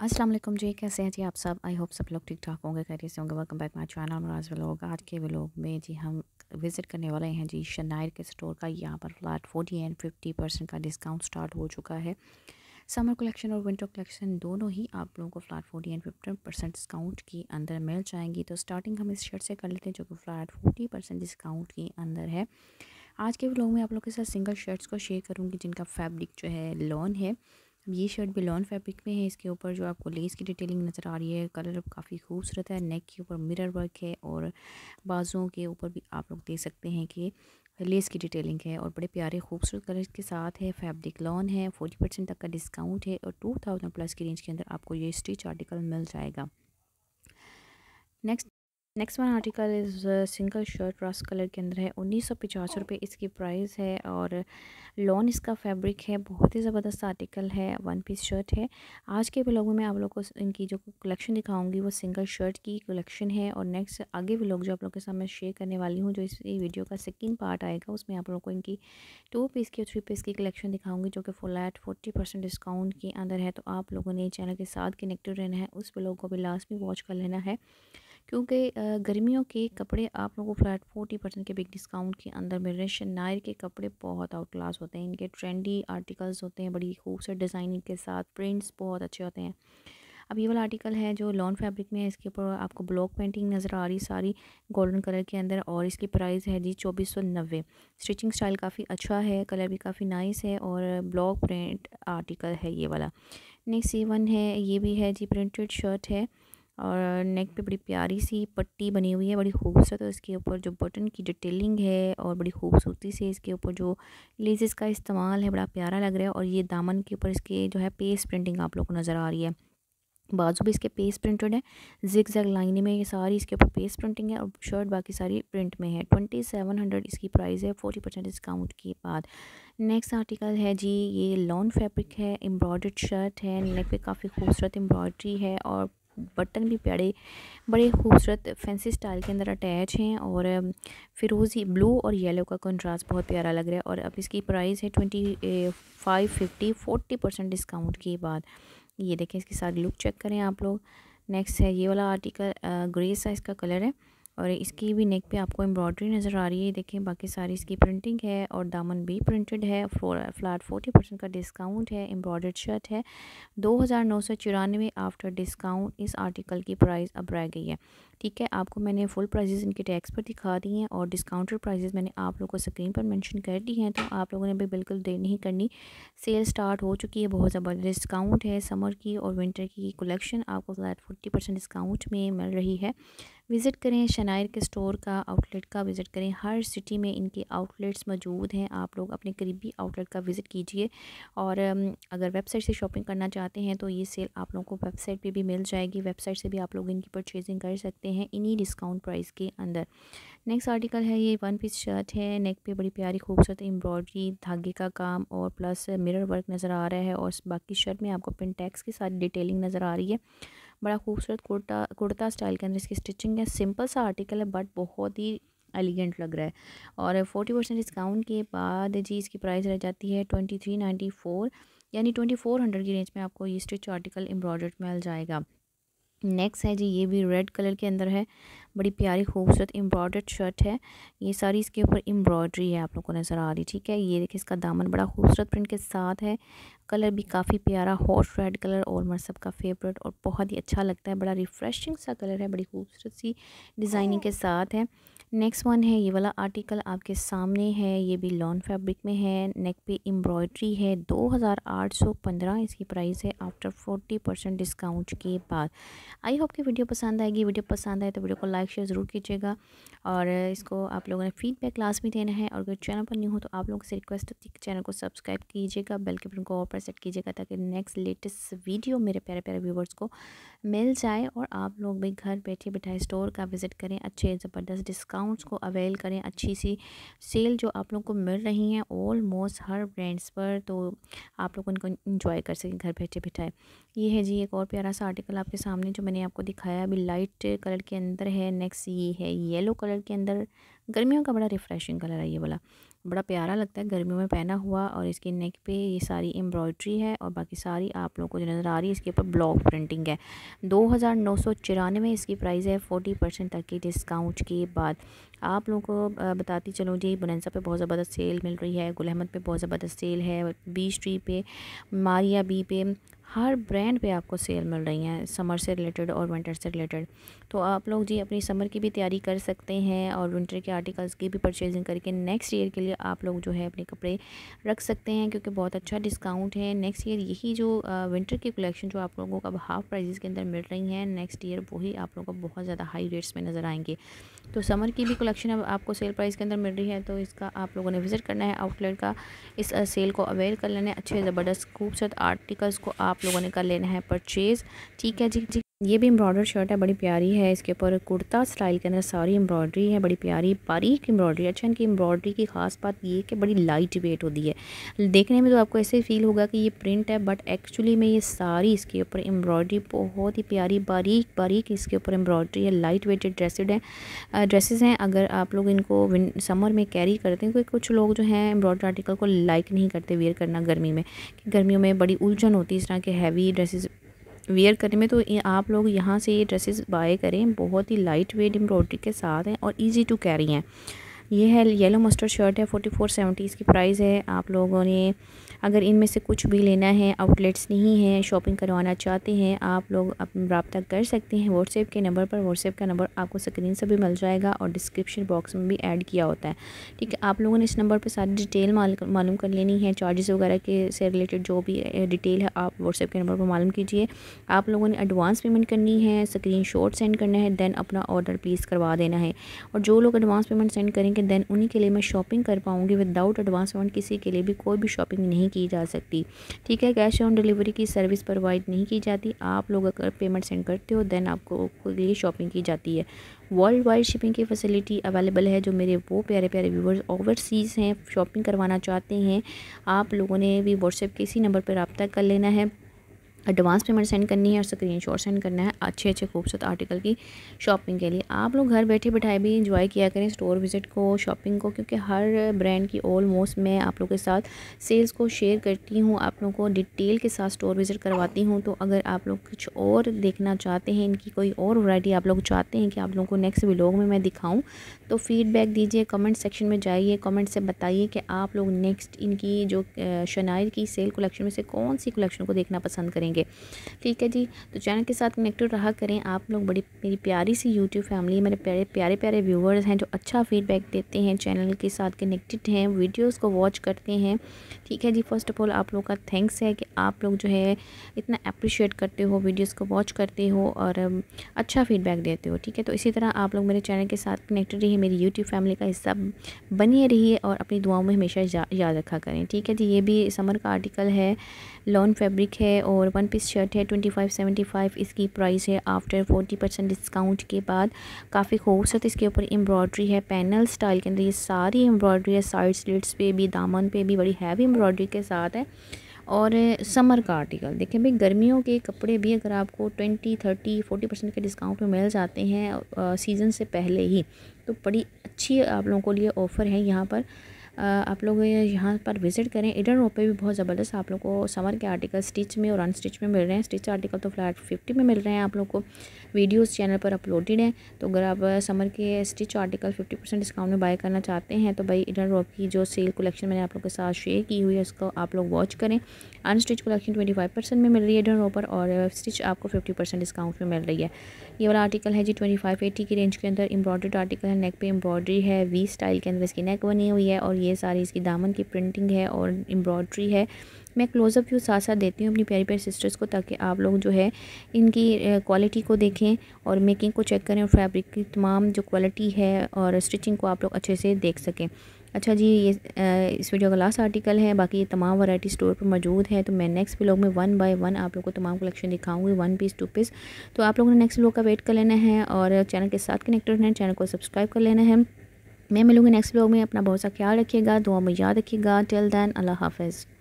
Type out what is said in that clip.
अस्सलाम वालेकुम जी, कैसे हैं जी आप सब। आई होप सब लोग ठीक ठाक होंगे, खैरियत से होंगे। Welcome back my channel Muraj vlog. आज के व्लॉग में जी हम विज़िट करने वाले हैं जी शनायर के स्टोर का। यहाँ पर फ्लैट 40 एंड 50% का डिस्काउंट स्टार्ट हो चुका है। समर कलेक्शन और विंटर कलेक्शन दोनों ही आप लोगों को फ्लैट 40 एंड 50% डिस्काउंट के अंदर मिल जाएंगी। तो स्टार्टिंग हम इस शर्ट से कर लेते हैं जो कि फ्लैट 40% डिस्काउंट के अंदर है। आज के व्लॉग में आप लोगों के साथ सिंगल शर्ट्स को शेयर करूँगी जिनका फैब्रिक जो है लॉन है। ये शर्ट भी लॉन फैब्रिक में है। इसके ऊपर जो आपको लेस की डिटेलिंग नज़र आ रही है, कलर काफ़ी खूबसूरत है। नेक के ऊपर मिरर वर्क है और बाजुओं के ऊपर भी आप लोग देख सकते हैं कि लेस की डिटेलिंग है और बड़े प्यारे खूबसूरत कलर के साथ है। फैब्रिक लॉन है, 40% तक का डिस्काउंट है और 2000 प्लस की रेंज के अंदर आपको ये स्टिच आर्टिकल मिल जाएगा। Next next one article is single shirt rust colour के अंदर है। 1950 इसकी प्राइस है और लॉन इसका फैब्रिक है। बहुत ही ज़बरदस्त आर्टिकल है, वन पीस शर्ट है। आज के व्लॉग में आप लोग को इनकी जो कलेक्शन दिखाऊंगी वो सिंगल शर्ट की कलेक्शन है। और नेक्स्ट आगे व्लॉग जो आप लोग के साथ मैं शेयर करने वाली हूँ, जो इस वीडियो का सेकंड पार्ट आएगा, उसमें आप लोगों को इनकी 2 पीस की और 3 पीस की कलेक्शन दिखाऊंगी जो कि फुल एट 40% डिस्काउंट के अंदर है। तो आप लोगों ने चैनल के साथ कनेक्टेड रहना है, उस व्लॉग को भी लास्ट में वॉच कर लेना है क्योंकि गर्मियों के कपड़े आप लोगों को फ्लैट 40% के बिग डिस्काउंट के अंदर मिल रहे हैं। शनायर के कपड़े बहुत आउट क्लास होते हैं, इनके ट्रेंडी आर्टिकल्स होते हैं, बड़ी खूबसूरत डिज़ाइनिंग के साथ, प्रिंट्स बहुत अच्छे होते हैं। अब ये वाला आर्टिकल है जो लॉन फैब्रिक में है। इसके ऊपर आपको ब्लॉक पेंटिंग नज़र आ रही सारी गोल्डन कलर के अंदर और इसकी प्राइस है जी 2490। स्टिचिंग स्टाइल काफ़ी अच्छा है, कलर भी काफ़ी नाइस है और ब्लॉक प्रिंट आर्टिकल है ये वाला। नेक्स्ट C1 है, ये भी है जी प्रिंटेड शर्ट है और नेक पे बड़ी प्यारी सी पट्टी बनी हुई है, बड़ी खूबसूरत। और इसके ऊपर जो बटन की डिटेलिंग है और बड़ी खूबसूरती से इसके ऊपर जो लेसेस का इस्तेमाल है बड़ा प्यारा लग रहा है। और ये दामन के ऊपर इसके जो है पेस्ट प्रिंटिंग आप लोग को नज़र आ रही है। बाजू भी इसके पेस्ट प्रिंटेड है, जिग जैग लाइनिंग में ये सारी इसके ऊपर पेस्ट प्रिंटिंग है और शर्ट बाकी सारी प्रिंट में है। 2700 इसकी प्राइस है 40% डिस्काउंट के बाद। नेक्स्ट आर्टिकल है जी, ये लॉन फैब्रिक है, एम्ब्रॉयडर्ड शर्ट है। नेक पे काफ़ी खूबसूरत एम्ब्रॉयडरी है और बटन भी प्यारे बड़े खूबसूरत फैंसी स्टाइल के अंदर अटैच हैं और फिरोज़ी ब्लू और येलो का कंट्रास्ट बहुत प्यारा लग रहा है। और अब इसकी प्राइस है 2550 40% डिस्काउंट के बाद। ये देखें, इसकी सारी लुक चेक करें आप लोग। नेक्स्ट है ये वाला आर्टिकल, ग्रे साइज़ का कलर है और इसकी भी नेक पे आपको एम्ब्रॉयडरी नज़र आ रही है। देखें बाकी सारी इसकी प्रिंटिंग है और दामन भी प्रिंटेड है। फ्लैट 40% का डिस्काउंट है, एम्ब्रॉयडर्ड शर्ट है। 2994 आफ्टर डिस्काउंट इस आर्टिकल की प्राइस अब रह गई है। ठीक है, आपको मैंने फुल प्राइजेस इनके टैक्स पर दिखा दी हैं और डिस्काउंटेड प्राइजेस मैंने आप लोगों को स्क्रीन पर मेंशन कर दी हैं। तो आप लोगों ने भी बिल्कुल देर नहीं करनी, सेल स्टार्ट हो चुकी है। बहुत ज़बरदस्त डिस्काउंट है। समर की और विंटर की कलेक्शन आपको फ्लैट 40% डिस्काउंट में मिल रही है। विज़िट करें शनायर के स्टोर का, आउटलेट का विज़िट करें। हर सिटी में इनके आउटलेट्स मौजूद हैं, आप लोग अपने करीबी आउटलेट का विज़िट कीजिए। और अगर वेबसाइट से शॉपिंग करना चाहते हैं तो ये सेल आप लोगों को वेबसाइट पे भी मिल जाएगी। वेबसाइट से भी आप लोग इनकी परचेजिंग कर सकते हैं इन्हीं डिस्काउंट प्राइस के अंदर। नेक्स्ट आर्टिकल है, ये वन पीस शर्ट है। नेक पे बड़ी प्यारी खूबसूरत एम्ब्रॉयडरी, धागे का काम और प्लस मिरर वर्क नज़र आ रहा है और बाकी शर्ट में आपको पिनटेक्स की सारी डिटेलिंग नज़र आ रही है। बड़ा खूबसूरत कुर्ता स्टाइल के अंदर इसकी स्टिचिंग है। सिंपल सा आर्टिकल है बट बहुत ही एलिगेंट लग रहा है। और 40% डिस्काउंट के बाद जी इसकी प्राइस रह जाती है 2394, यानी 2400 की रेंज में आपको ये स्टिच आर्टिकल एम्ब्रॉयडर्ड मिल जाएगा। नेक्स्ट है जी, ये भी रेड कलर के अंदर है, बड़ी प्यारी खूबसूरत एम्ब्रॉयडर्ड शर्ट है। ये सारी इसके ऊपर एम्ब्रॉयडरी है आप लोग को नज़र आ रही। ठीक है, ये देखिए इसका दामन बड़ा खूबसूरत प्रिंट के साथ है। कलर भी काफ़ी प्यारा हॉट रेड कलर, ऑलमोस्ट सबका फेवरेट और बहुत ही अच्छा लगता है। बड़ा रिफ्रेशिंग सा कलर है, बड़ी खूबसूरत सी डिज़ाइनिंग के साथ है। नेक्स्ट वन है, ये वाला आर्टिकल आपके सामने है। ये भी लॉन फैब्रिक में है, नेक पे एम्ब्रॉयडरी है। 2815 इसकी प्राइस है आफ्टर 40% डिस्काउंट के बाद। आई होप कि वीडियो पसंद आएगी। वीडियो पसंद आए तो वीडियो को लाइक शेयर ज़रूर कीजिएगा और इसको आप लोगों ने फीडबैक लास्ट में देना है। और अगर चैनल पर न्यू हो तो आप लोगों से रिक्वेस्ट है कि चैनल को सब्सक्राइब कीजिएगा, बेल के बटन को ऑल पर सेट कीजिएगा ताकि नेक्स्ट लेटेस्ट वीडियो मेरे प्यारे प्यारे व्यूवर्स को मिल जाए और आप लोग भी घर बैठे बिठाए स्टोर का विज़िट करें, अच्छे ज़बरदस्त डिस्काउंट्स को अवेल करें। अच्छी सी सेल जो आप लोग को मिल रही हैं ऑलमोस्ट हर ब्रांड्स पर, तो आप लोग उनको इंजॉय कर सकें घर बैठे बिठाए। ये है जी एक और प्यारा सा आर्टिकल आपके सामने जो मैंने आपको दिखाया, अभी लाइट कलर के अंदर है। नेक्स्ट ये है येलो कलर के अंदर, गर्मियों का बड़ा रिफ्रेशिंग कलर है ये वाला। बड़ा प्यारा लगता है गर्मियों में पहना हुआ। और इसके नेक पे ये सारी एम्ब्रॉयड्री है और बाकी सारी आप लोगों को जो नज़र आ रही है इसके ऊपर ब्लॉक प्रिंटिंग है। 2994 इसकी प्राइस है 40% तक की डिस्काउंट के बाद। आप लोगों को बताती चलूँ जी, बोनांसा पे बहुत ज़बरदस्त सेल मिल रही है, गुल अहमद पे बहुत ज़बरदस्त सेल है, बी स्ट्रीट पे, मारिया बी पे, हर ब्रांड पे आपको सेल मिल रही हैं समर से रिलेटेड और विंटर से रिलेटेड। तो आप लोग जी अपनी समर की भी तैयारी कर सकते हैं और विंटर के आर्टिकल्स की भी परचेजिंग करके नेक्स्ट ईयर के लिए आप लोग जो है अपने कपड़े रख सकते हैं, क्योंकि बहुत अच्छा डिस्काउंट है। नेक्स्ट ईयर यही जो विंटर की कलेक्शन जो आप लोगों को अब हाफ प्राइजेस के अंदर मिल रही हैं, नेक्स्ट ईयर वही आप लोगों को बहुत ज़्यादा हाई रेट्स में नज़र आएंगे। तो समर की भी कलेक्शन अब आपको सेल प्राइस के अंदर मिल रही है, तो इसका आप लोगों ने विज़िट करना है आउटलेट का, इस सेल को अवेल कर लेना है। अच्छे ज़बरदस्त खूबसूरत आर्टिकल्स को आप लोगों ने कर लेना है परचेज़। ठीक है जी। ये भी एम्ब्रॉयडर्ड शर्ट है, बड़ी प्यारी है। इसके ऊपर कुर्ता स्टाइल के अंदर सारी एम्ब्रॉयडरी है, बड़ी प्यारी बारीक एम्ब्रॉयडरी। अच्छा, इनकी एम्ब्रॉयडरी की खास बात ये कि बड़ी लाइट वेट होती है। देखने में तो आपको ऐसे फील होगा कि ये प्रिंट है, बट एक्चुअली में ये सारी इसके ऊपर एम्ब्रॉयडरी बहुत ही प्यारी बारीक बारीक इसके ऊपर एम्ब्रॉयडरी है। लाइट वेटेड ड्रेसेस हैं। अगर आप लोग इनको समर में कैरी करते हैं, क्योंकि कुछ लोग जो हैं एम्ब्रॉयडरी आर्टिकल को लाइक नहीं करते वेयर करना गर्मी में, कि गर्मियों में बड़ी उलझन होती है इस तरह के हैवी ड्रेसेस वेयर करने में, तो आप लोग यहाँ से ये ड्रेसेस बाय करें। बहुत ही लाइट वेट एम्ब्रॉयडरी के साथ हैं और इजी टू कैरी हैं। ये है येलो मस्टर्ड शर्ट है, 4470 इसकी प्राइस है। आप लोगों ने अगर इनमें से कुछ भी लेना है, आउटलेट्स नहीं है, शॉपिंग करवाना चाहते हैं, आप लोग रब्ता कर सकते हैं व्हाट्सएप के नंबर पर। व्हाट्सएप का नंबर आपको स्क्रीन से भी मिल जाएगा और डिस्क्रिप्शन बॉक्स में भी ऐड किया होता है। ठीक है, आप लोगों ने इस नंबर पर सारी डिटेल मालूम कर लेनी है। चार्जेस वगैरह के से रिलेटेड जो भी डिटेल है आप व्हाट्सएप के नंबर पर मालूम कीजिए। आप लोगों ने एडवांस पेमेंट करनी है, स्क्रीनशॉट सेंड करना है, देन अपना ऑर्डर प्लेस करवा देना है। और जो लोग एडवांस पेमेंट सेंड करेंगे देन उन्हीं के लिए मैं शॉपिंग कर पाऊँगी। विदाउट एडवांस पेमेंट किसी के लिए भी कोई भी शॉपिंग नहीं की जा सकती। ठीक है, कैश ऑन डिलीवरी की सर्विस प्रोवाइड नहीं की जाती। आप लोग अगर पेमेंट सेंड करते हो देन आपको लिए शॉपिंग की जाती है। वर्ल्ड वाइड शिपिंग की फैसिलिटी अवेलेबल है। जो मेरे वो प्यारे प्यारे व्यूवर्स ओवरसीज़ हैं, शॉपिंग करवाना चाहते हैं, आप लोगों ने भी व्हाट्सएप के इसी नंबर पर रब्ता कर लेना है, एडवांस पेमेंट सेंड करनी है और स्क्रीनशॉट सेंड करना है अच्छे अच्छे खूबसूरत आर्टिकल की शॉपिंग के लिए। आप लोग घर बैठे बैठाए भी इंजॉय किया करें स्टोर विज़िट को, शॉपिंग को, क्योंकि हर ब्रांड की ऑलमोस्ट मैं आप लोगों के साथ सेल्स को शेयर करती हूँ, आप लोगों को डिटेल के साथ स्टोर विज़िट करवाती हूँ। तो अगर आप लोग कुछ और देखना चाहते हैं, इनकी कोई और वैरायटी आप लोग चाहते हैं कि आप लोगों को नेक्स्ट व्लॉग में मैं दिखाऊँ, तो फीडबैक दीजिए, कमेंट सेक्शन में जाइए, कमेंट से बताइए कि आप लोग नेक्स्ट इनकी जो शनायर की सेल कलेक्शन में से कौन सी कलेक्शन को देखना पसंद करेंगे। ठीक है जी, तो चैनल के साथ कनेक्टेड रहा करें। आप लोग बड़ी मेरी प्यारी सी यूट्यूब फैमिली, मेरे प्यारे प्यारे व्यूवर्स हैं जो अच्छा फीडबैक देते हैं, चैनल के साथ कनेक्टेड हैं, वीडियोस को वॉच करते हैं। ठीक है जी, फर्स्ट ऑफ ऑल आप लोग का थैंक्स है कि आप लोग जो है इतना अप्रिशिएट करते हो, वीडियोज़ को वॉच करते हो और अच्छा फीडबैक देते हो। ठीक है, तो इसी तरह आप लोग मेरे चैनल के साथ कनेक्टेड रहिए, मेरी यूट्यूब फैमिली का हिस्सा बनिए रहिए और अपनी दुआओं में हमेशा याद रखा करें। ठीक है जी, ये भी समर का आर्टिकल है, लॉन फैब्रिक है और वन पीस शर्ट है, 2575 इसकी प्राइस है आफ्टर 40% डिस्काउंट के बाद। काफ़ी खूबसूरत इसके ऊपर एम्ब्रॉयडरी है, पैनल स्टाइल के अंदर ये सारी एम्ब्रॉयडरी है, साइड स्लिट्स पे भी, दामन पे भी बड़ी हैवी एम्ब्रॉयडरी के साथ है। और समर का आर्टिकल देखें भाई, गर्मियों के कपड़े भी अगर आपको 20, 30, 40% के डिस्काउंट में मिल जाते हैं सीज़न से पहले ही, तो बड़ी अच्छी आप लोगों को लिए ऑफ़र है यहाँ पर। आप लोग यहाँ पर विज़िट करें। इडन रोड पे भी बहुत ज़बरदस्त आप लोग को समर के आर्टिकल स्टिच में और अनस्टिच में मिल रहे हैं। स्टिच आर्टिकल तो फ्लैट 50 में मिल रहे हैं आप लोग को, वीडियोस चैनल पर अपलोडेड हैं। तो अगर आप समर के स्टिच आर्टिकल 50% डिस्काउंट में बाय करना चाहते हैं तो भाई इडन रोड की जो सेल कलेक्शन मैंने आप लोग के साथ शेयर की हुई है उसको आप लोग वॉच करें। अनस्टिच कलेक्शन 25% में मिल रही है इडन रोड पर और स्टिच आपको 50% डिस्काउंट में मिल रही है। ये वाला आर्टिकल है जी 2580 की रेंज के अंदर, एम्ब्रॉयडर्ड आर्टिकल है, नेक पे एम्ब्रॉयडरी है, वी स्टाइल के अंदर इसकी नेक बनी हुई है और ये सारी इसकी दामन की प्रिंटिंग है और एम्ब्रॉयडरी है। मैं क्लोज़अप व्यू साथ साथ देती हूँ अपनी प्यारी प्यारी सिस्टर्स को, ताकि आप लोग जो है इनकी क्वालिटी को देखें और मेकिंग को चेक करें और फैब्रिक की तमाम जो क्वालिटी है और स्टिचिंग को आप लोग अच्छे से देख सकें। अच्छा जी, ये इस वीडियो का लास्ट आर्टिकल है, बाकी ये तमाम वैरायटी स्टोर पर मौजूद है। तो मैं नेक्स्ट व्लॉग में 1 बाय 1 आप लोग को तमाम कलेक्शन दिखाऊंगी, 1 पीस 2 पीस। तो आप लोगों ने नेक्स्ट व्लॉग का वेट कर लेना है और चैनल के साथ कनेक्टेड रहना है, चैनल को सब्सक्राइब कर लेना है। मैं मिलूँगी नेक्स्ट व्लॉग में। अपना बहुत सा ख्याल रखिएगा, दुआ में याद रखिएगा। टिल देन अल्लाह हाफ़िज़।